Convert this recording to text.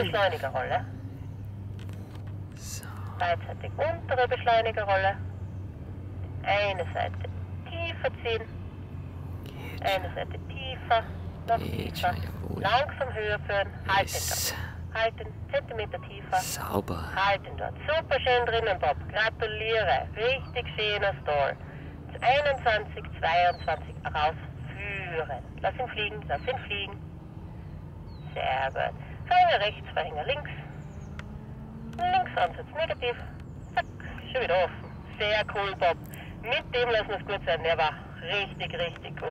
Beschleunigerrolle. So. Beidseitig untere Beschleunigerrolle. Eine Seite tiefer ziehen. Geht Eine schon. Seite tiefer. Noch Geht tiefer. schon, jawohl. Langsam höher führen. Halten Yes. dort. Halten. Zentimeter tiefer. Sauber. Halten dort. Super schön drinnen, Bob. Gratuliere. Richtig schöner Stall. 21, 22 rausführen. Lass ihn fliegen, lass ihn fliegen. Sehr gut. Verhänger rechts, Verhänger links. Links, Ansatz negativ. Zack, schon wieder offen. Sehr cool, Bob. Mit dem lassen wir es gut sein. Der war richtig, richtig gut.